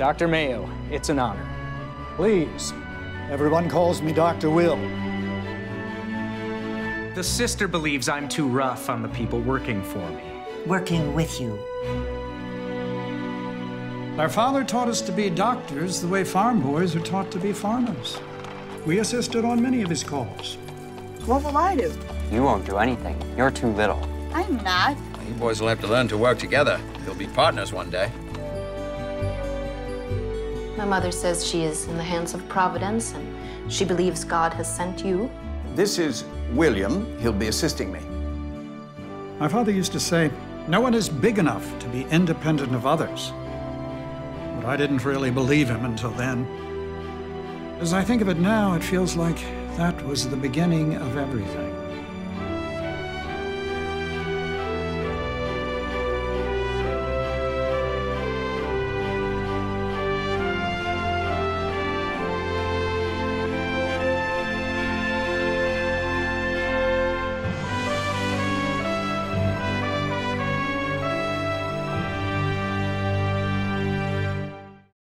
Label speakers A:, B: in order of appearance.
A: Dr. Mayo, it's an honor.
B: Please. Everyone calls me Dr. Will.
A: The sister believes I'm too rough on the people working for me.
C: Working with you.
B: Our father taught us to be doctors the way farm boys are taught to be farmers. We assisted on many of his calls.
D: What will I do?
E: You won't do anything. You're too little.
D: I'm not.
F: You boys will have to learn to work together. You'll be partners one day.
G: My mother says she is in the hands of Providence, and she believes God has sent you.
H: This is William. He'll be assisting me.
B: My father used to say, no one is big enough to be independent of others. But I didn't really believe him until then. As I think of it now, it feels like that was the beginning of everything.